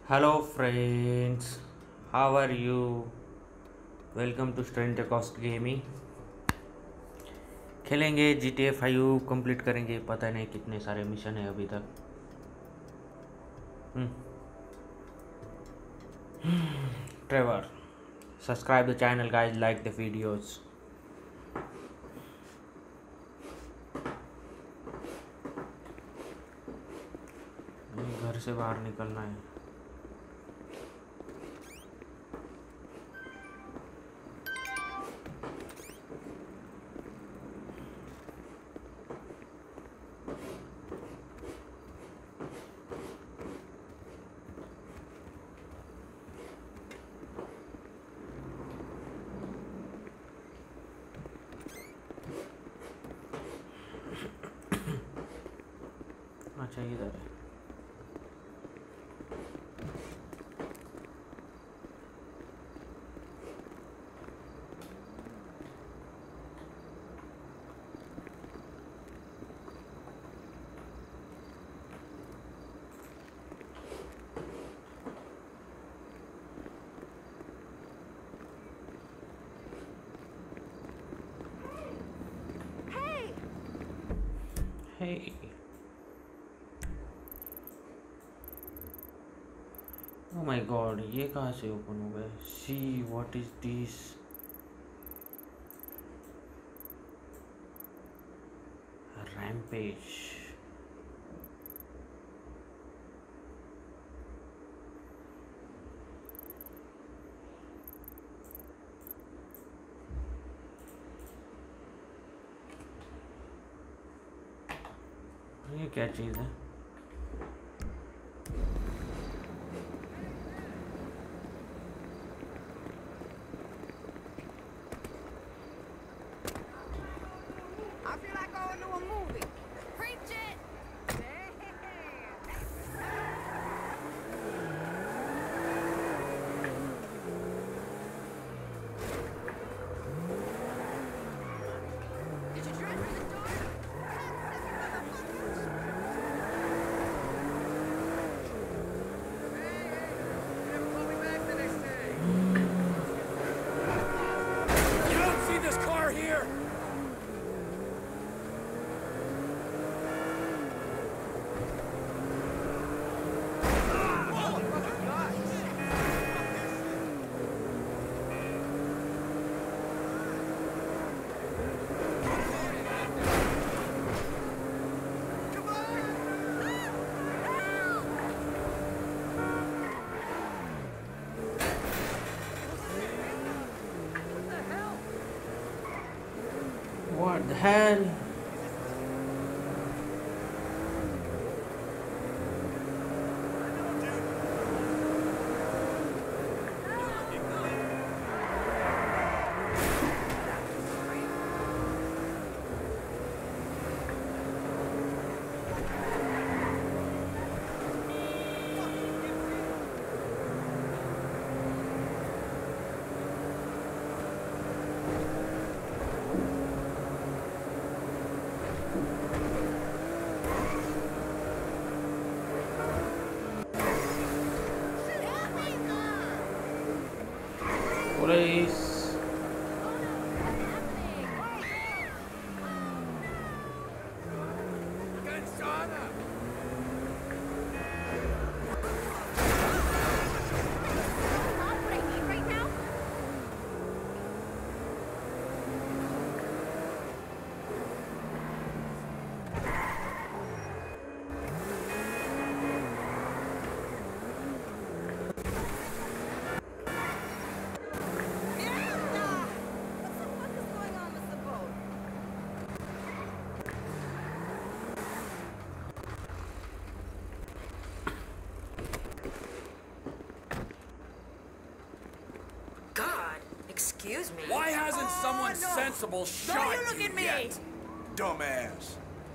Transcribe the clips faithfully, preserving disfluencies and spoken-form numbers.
Hello friends, how are you? Welcome to Strangercost Gaming. खेलेंगे G T A five complete करेंगे. पता नहीं कितने सारे मिशन है अभी तक. Trevor, subscribe the channel guys, like the videos. घर से बाहर निकलना है. अच्छा इधर है. Hey. Oh my god, ये कहाँ से ओपन हो गया? See what is this? Rampage. ये क्या चीज़ है? What the hell? Police. Excuse me? Why hasn't oh, someone no. sensible shot Don't you look you at me! Yet? Dumbass.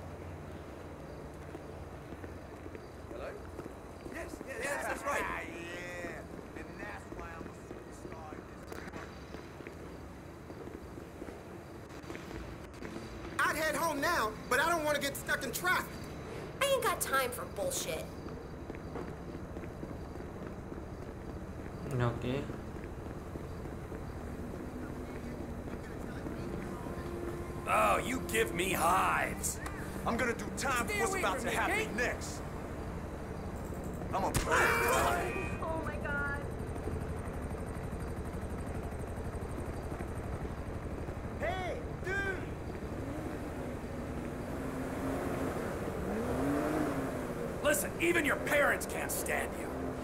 Hello? Yes, yes, yes, that's right. Ah, yeah. And that's why I'm a superstar in this. I'd head home now, but I don't want to get stuck in traffic. I ain't got time for bullshit. Okay. Oh, you give me hives. I'm gonna do time for what's about to happen next. I'm a bad guy. Oh my god. Hey, dude! Listen, even your parents can't stand you.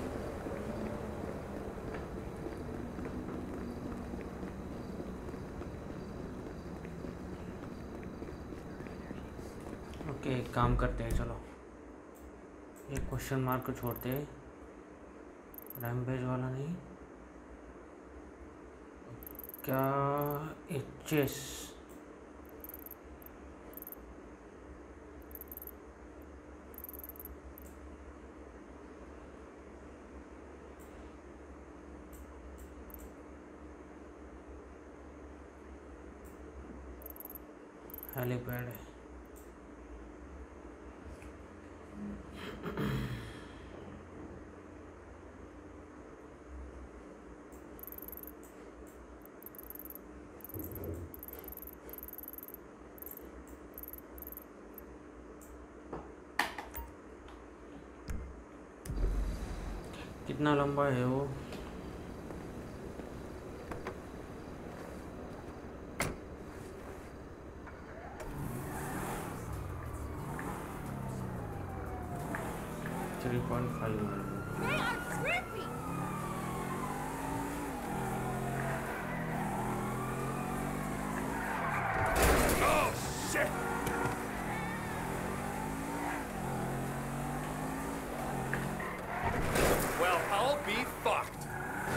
Okay एक काम करते हैं, चलो एक question mark छोड़ते हैं, rampage वाला नहीं, क्या एच एस हेलीपैड है। कितना लंबा है वो? Three point five. They are creepy. Oh, shit! Well, I'll be fucked.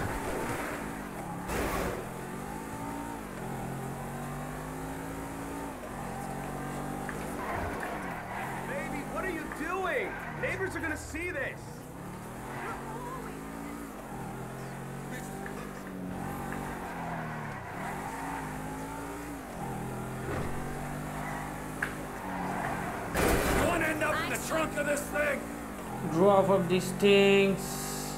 Baby, what are you doing? Neighbors are gonna see this. You wanna end up in the trunk of this thing? Drop of these things.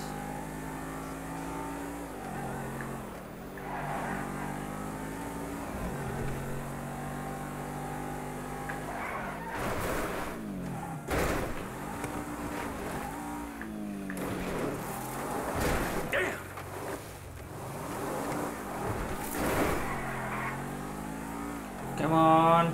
Damn! Come on.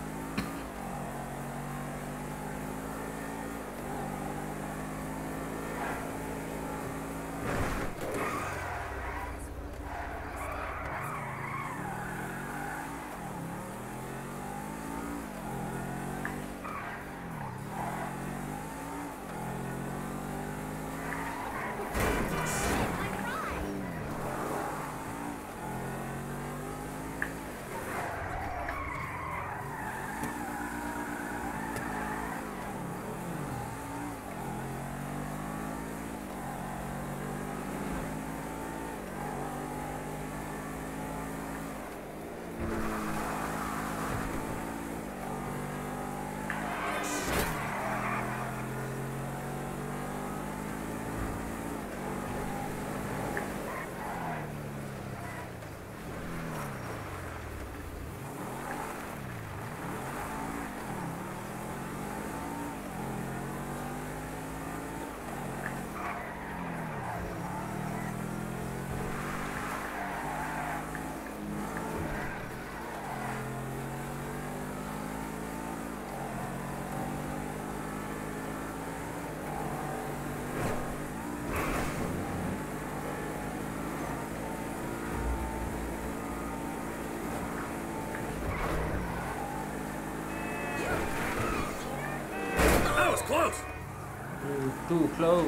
That was close. Too, too close.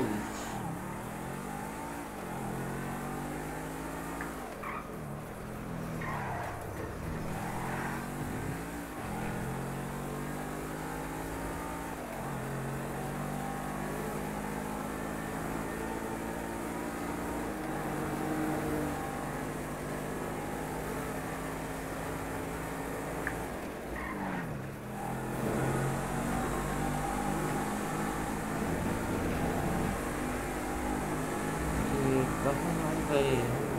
ये कहाँ गई।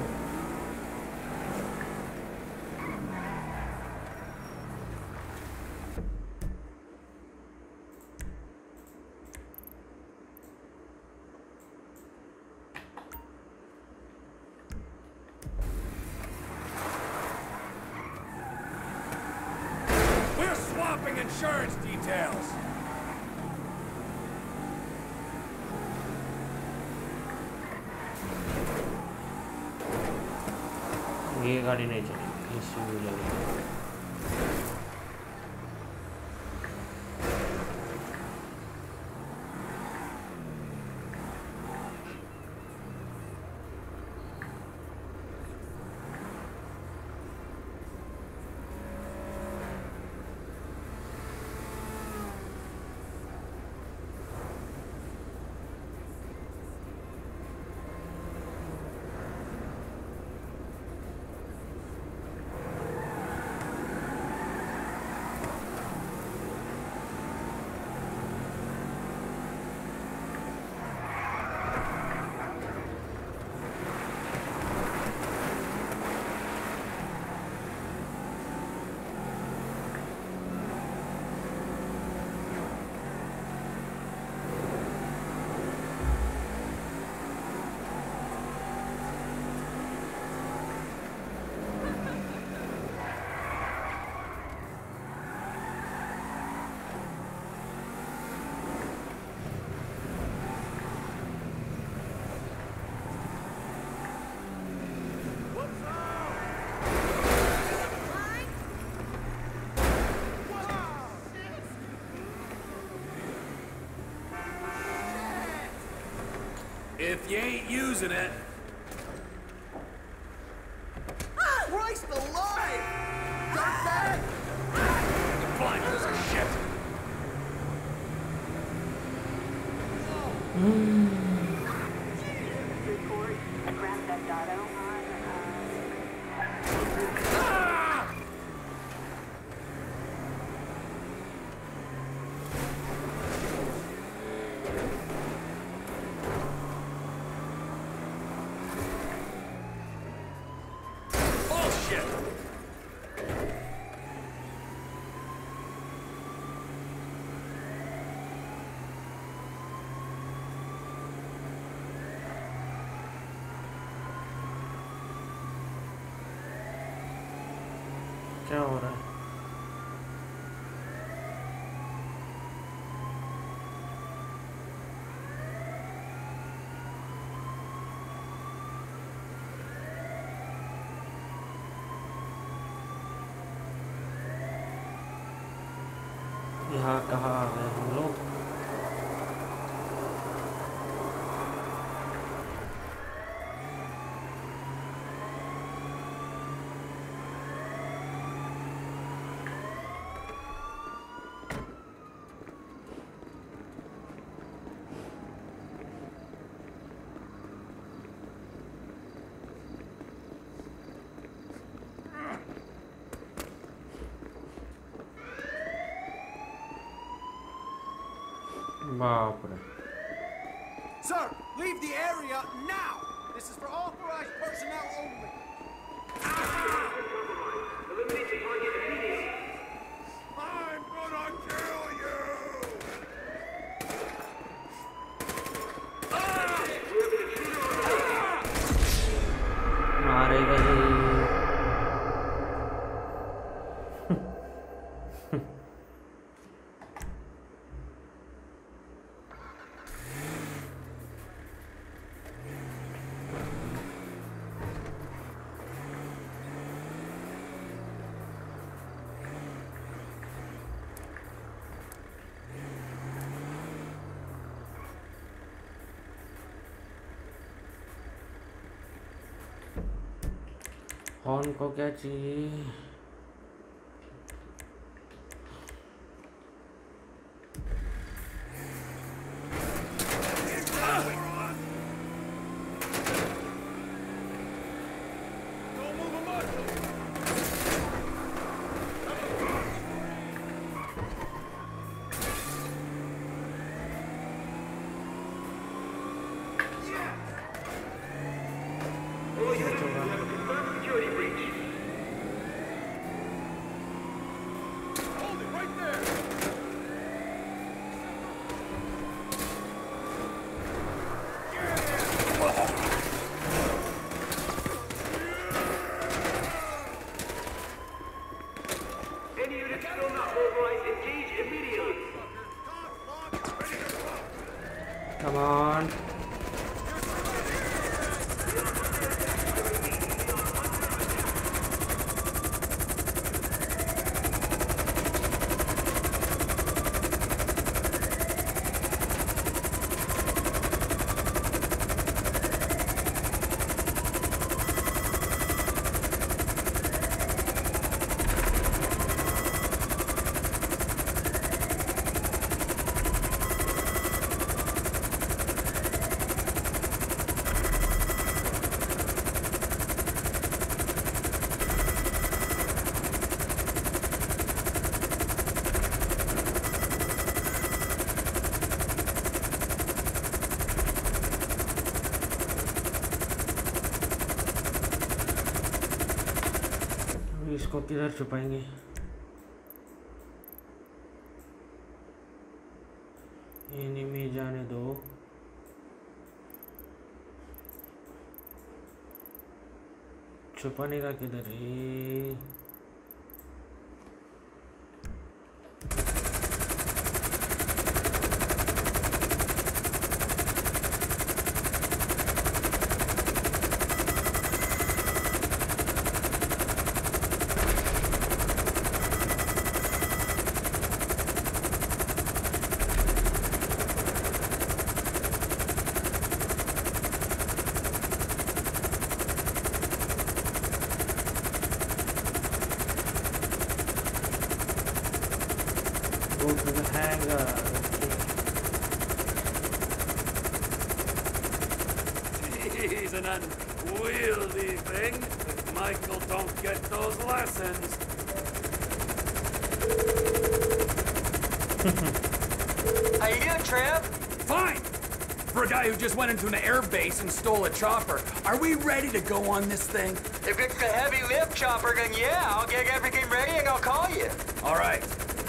We're swapping insurance details. ये गाड़ी नहीं चलेगी, SUV लगेगी। If you ain't using it. Christ alive! Dirtbag! Blind piece of shit. Report Grand Theft Auto on Ah! Bullshit! क्या हो रहा है? यहाँ कहाँ आ गए हम लोग? बाप रे। Sir, leave the area now! This is for authorized personnel only. I'm gonna kill you! मारे गए। हॉर्न को क्या चाहिए? इसको किधर छुपाएंगे? एनिमी जाने दो। छुपाने का किधर है? He's an unwieldy thing. If Michael don't get those lessons. How you doing, Trev? Fine! For a guy who just went into an air base and stole a chopper, are we ready to go on this thing? If it's the heavy lift chopper, then yeah, I'll get everything ready and I'll call you. All right.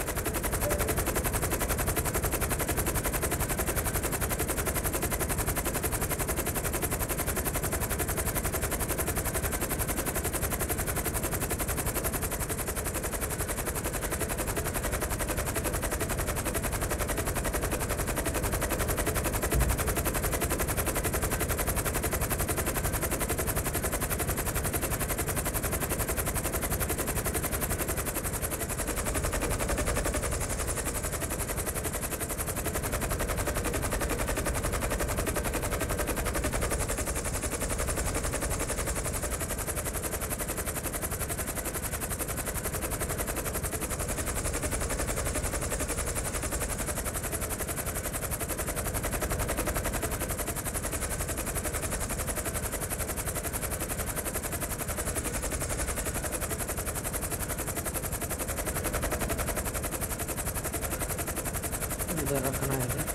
इधर रखना है इधर।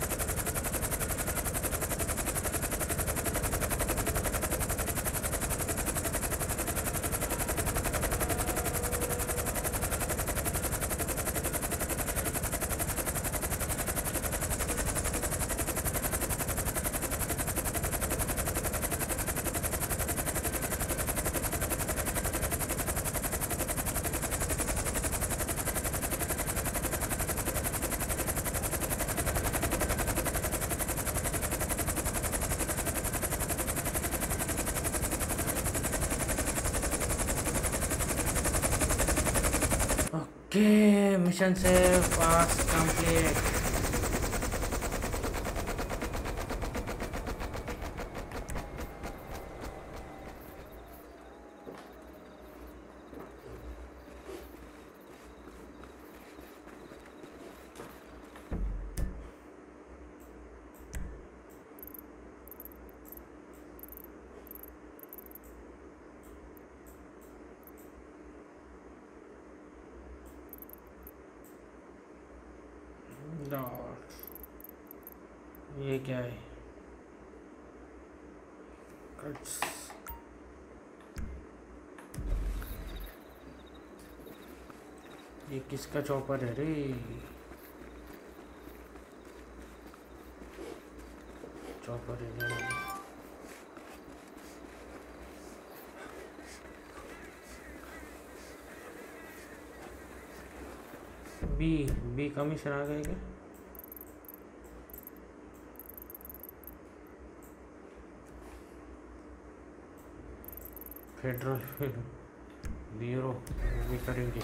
Okay, mission save fast complete. ये क्या है? Cuts ये किसका chopper है रे? चॉपर है बी बी कमीशन आ गए क्या? फेडरल ब्यूरो भी करेंगे।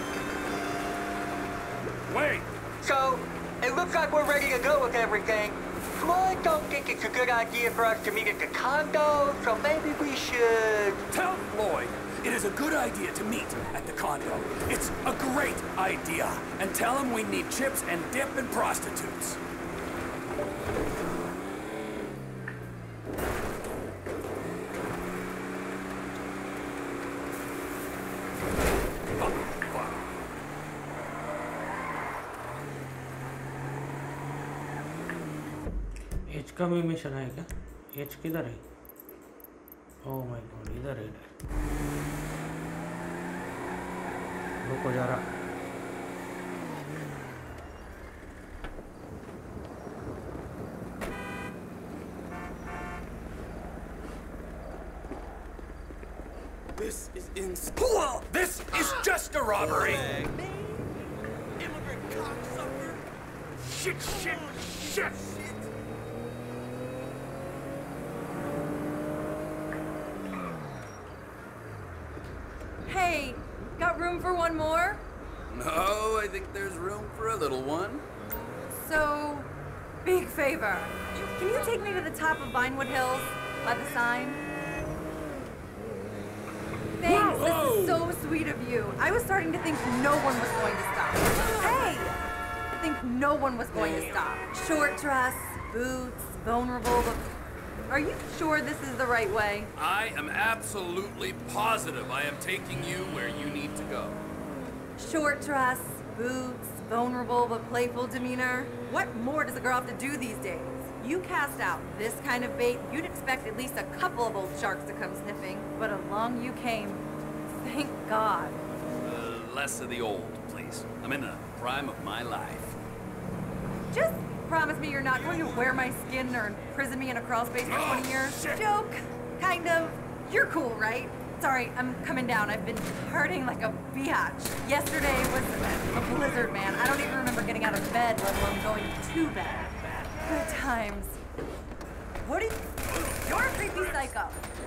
So, it looks like we're ready to go with everything. I don't think it's a good idea for us to meet at the condo, so maybe we should... Tell Floyd it is a good idea to meet at the condo. It's a great idea. And tell him we need chips and dip and prostitutes. H का भी mission है क्या? H किधर है? Oh my God, इधर है इधर। रुको जरा। This is insane. This is just a robbery. Immigrant cocksucker. Shit, shit, shit. Hey, got room for one more? No, I think there's room for a little one. So, big favor. Can you take me to the top of Vinewood Hills by the sign? Thanks, this is so sweet of you. I was starting to think no one was going to stop. Hey! I think no one was going to stop. Short dress, boots, vulnerable. Look. Are you sure this is the right way? I am absolutely positive I am taking you where you need to go. Short dress, boots, vulnerable but playful demeanor. What more does a girl have to do these days? You cast out this kind of bait, you'd expect at least a couple of old sharks to come sniffing, but along you came. Thank God. Uh, less of the old, please. I'm in the prime of my life. Just promise me you're not going to wear my skin or imprison me in a crawl space for twenty years. shit. Joke. Kind of. You're cool, right? Sorry, I'm coming down. I've been hurting like a biatch. Yesterday was a blizzard, man. I don't even remember getting out of bed, let alone going to bed. Good times. What are you... You're a creepy psycho.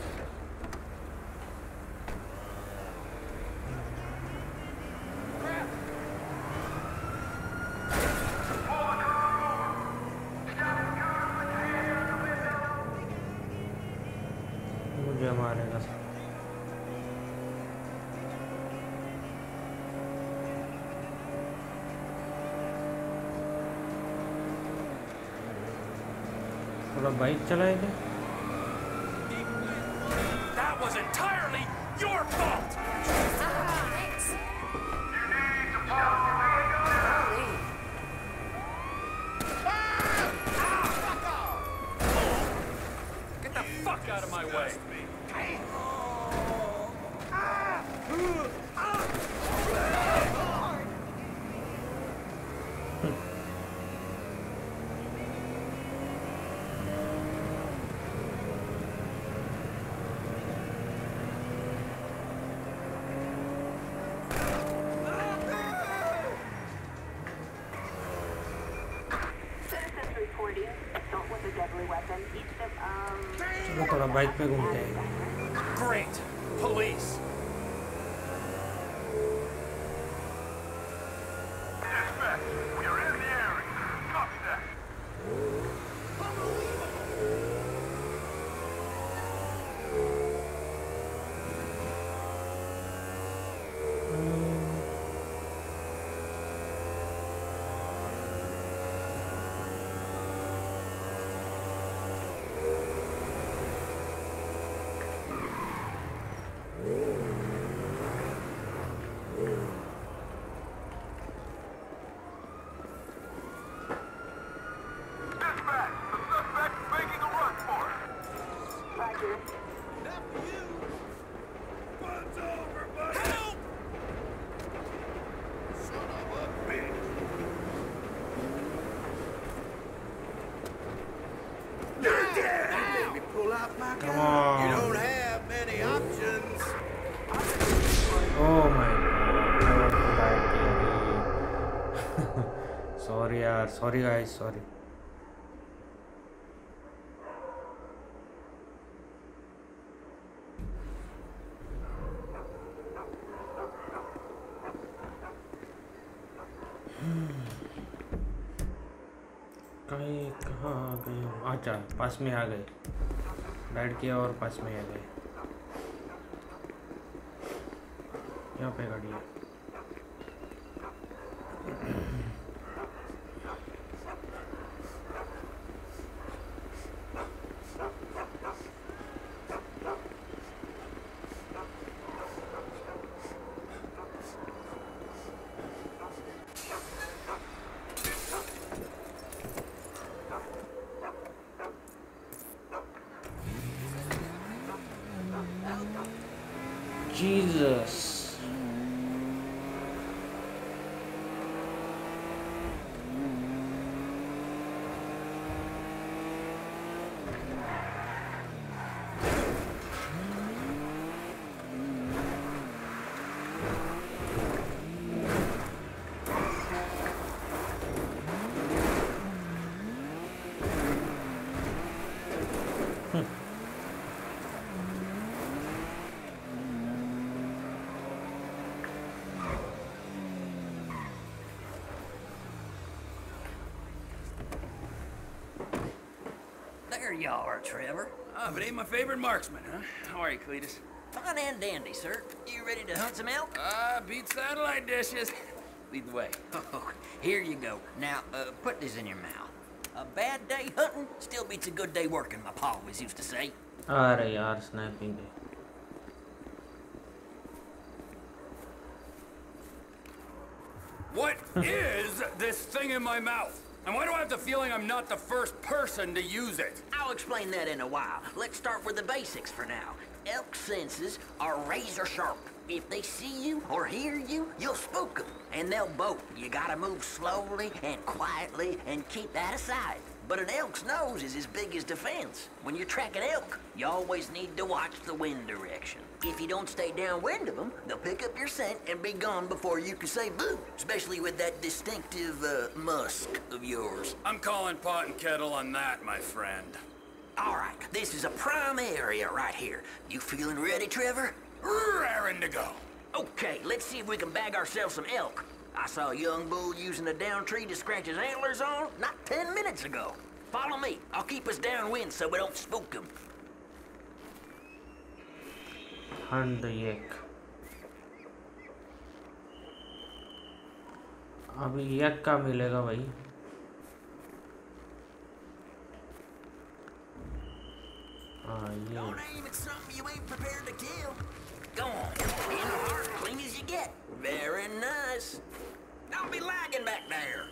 मुझे मारेगा। थोड़ा bike चलाए थे। That was entirely your fault! Get the fuck out of my way! Citizens reporting assault with a deadly weapon. Each of um. चलो थोड़ा bike पे घूमते हैं। Great! Police! Dispatch, we are in the area. Copy that. Dispatch, the suspect is making a run for it. Roger. Not for you. Fun's over, buddy. Help! Son of a bitch. You're dead! Let me pull out my gun. Come on. You don't have many options. Oh my god, I want to die clearly. Sorry यार, sorry guys, sorry. कहीं कहाँ आ गए हो? अच्छा पास में आ गए, बैठ किया और पास में आ गए। यहाँ पे गाड़ी है। Jesus. There you are, Trevor. Ah, but ain't my favorite marksman, huh? How are you, Cletus? Fine and dandy, sir. You ready to hunt some elk? Ah, beat satellite dishes. Lead the way. Oh, here you go. Now, uh, put this in your mouth. A bad day hunting still beats a good day working, my pa always used to say. अरे यार snapping है। What is this thing in my mouth? And why do I have the feeling I'm not the first person to use it? I'll explain that in a while. Let's start with the basics for now. Elk senses are razor sharp. If they see you or hear you, you'll spook them, and they'll bolt. You gotta move slowly and quietly and keep that aside. But an elk's nose is as big as defense. When you're tracking elk, you always need to watch the wind direction. If you don't stay downwind of them, they'll pick up your scent and be gone before you can say boo, especially with that distinctive uh, musk of yours. I'm calling pot and kettle on that, my friend. All right, this is a prime area right here. You feeling ready, Trevor? Raring to go. Okay, let's see if we can bag ourselves some elk. I saw a young bull using a down tree to scratch his antlers on not ten minutes ago. Follow me. I'll keep us downwind so we don't spook him. Hunt the yak. अभी yak का मिलेगा भाई? हाँ ये. Don't aim at something you ain't prepared to kill. Go on, in the heart, clean as you get. Very nice. Don't be lagging back there.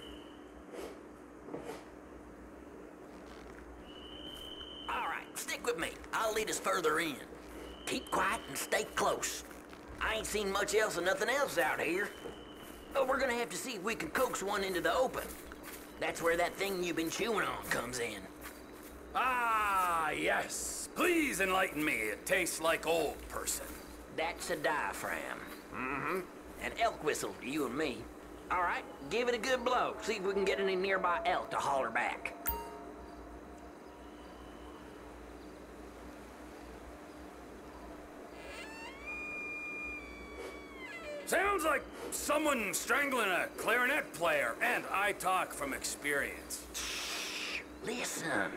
All right, stick with me. I'll lead us further in. Keep quiet and stay close. I ain't seen much else and nothing else out here. But we're gonna have to see if we can coax one into the open. That's where that thing you've been chewing on comes in. Ah, yes. Please enlighten me. It tastes like old person. That's a diaphragm. Mm-hmm. An elk whistle, you and me. All right, give it a good blow. See if we can get any nearby elk to holler back. Sounds like someone strangling a clarinet player, and I talk from experience. Shh, listen.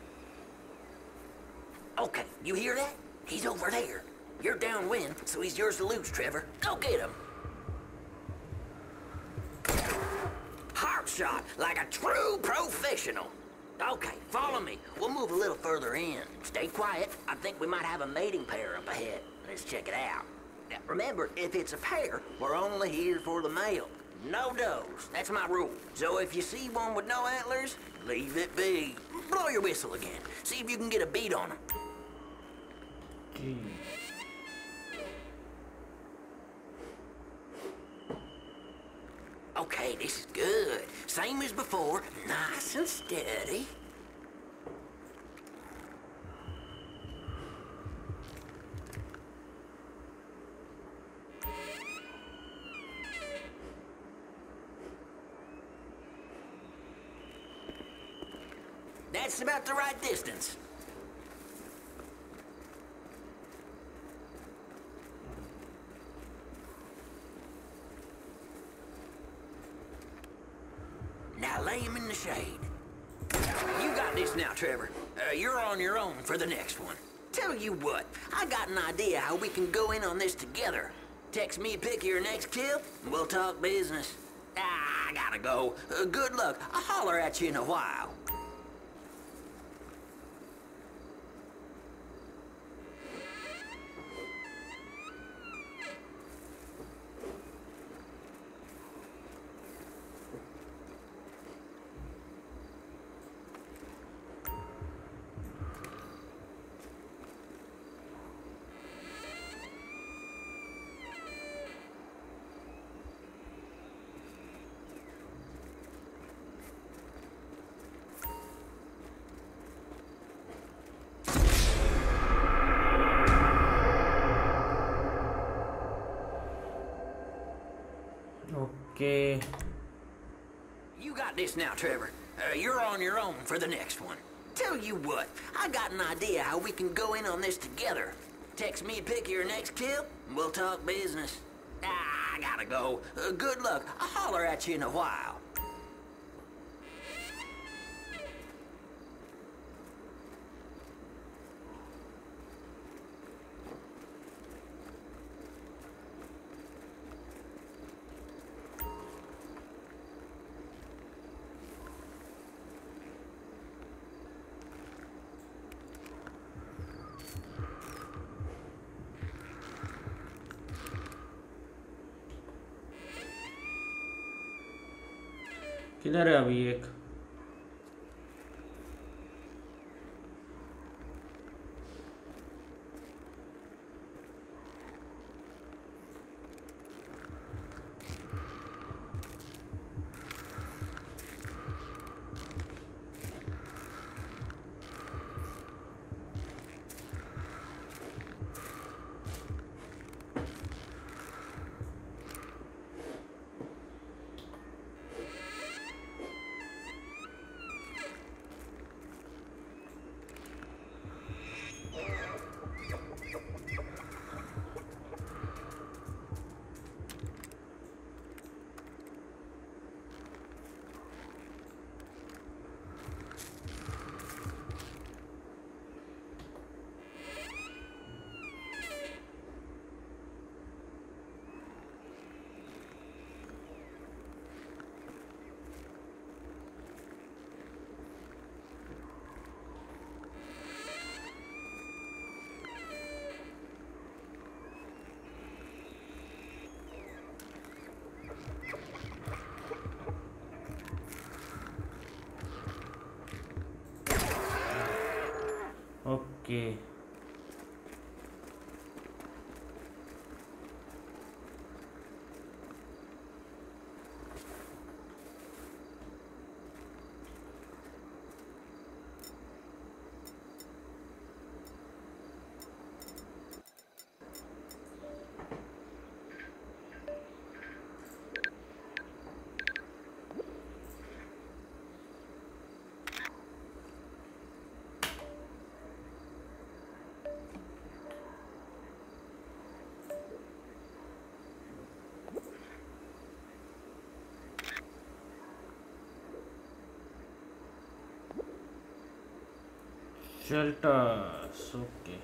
Okay, you hear that? He's over there. You're downwind, so he's yours to lose, Trevor. Go get him. Heart shot, like a true professional. Okay, follow me. We'll move a little further in. Stay quiet. I think we might have a mating pair up ahead. Let's check it out. Now, remember, if it's a pair, we're only here for the male. No does. That's my rule. So if you see one with no antlers, leave it be. Blow your whistle again. See if you can get a beat on them. Gee. Okay, this is good. Same as before, nice and steady. That's about the right distance. Now lay him in the shade. You got this now, Trevor. Uh, you're on your own for the next one. Tell you what, I got an idea how we can go in on this together. Text me a pic of your next kill, and we'll talk business. Ah, I gotta go. Uh, good luck. I'll holler at you in a while. Okay. You got this now, Trevor. Uh, you're on your own for the next one. Tell you what, I got an idea how we can go in on this together. Text me a pic of your next kill, and we'll talk business. Ah, I gotta go. Uh, good luck. I'll holler at you in a while. किधर है अभी एक okay shelters okay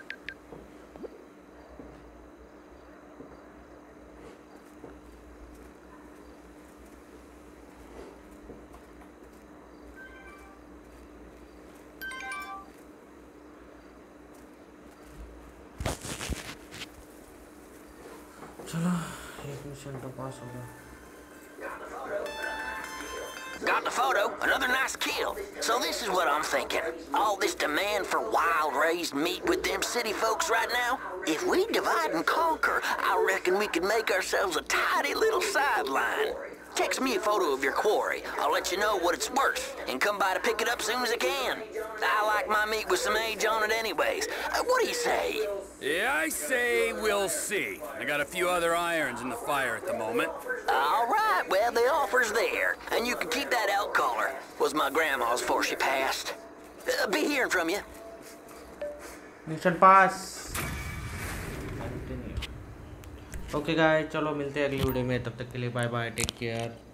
चलो एक mission तो पास हो गया Got the photo, another nice kill. So this is what I'm thinking. All this demand for wild-raised meat with them city folks right now? If we divide and conquer, I reckon we could make ourselves a tidy little sideline. Text me a photo of your quarry. I'll let you know what it's worth, and come by to pick it up soon as I can. I like my meat with some age on it anyways. Uh, what do you say? Yeah, I say we'll see. I got a few other irons in the fire at the moment. All right, well, the offer's there. And you can keep that elk collar. Was my grandma's before she passed. Uh, be hearing from you. Mission pass continue okay guys चलो मिलते हैं अगली video में तब तक के लिए bye bye take care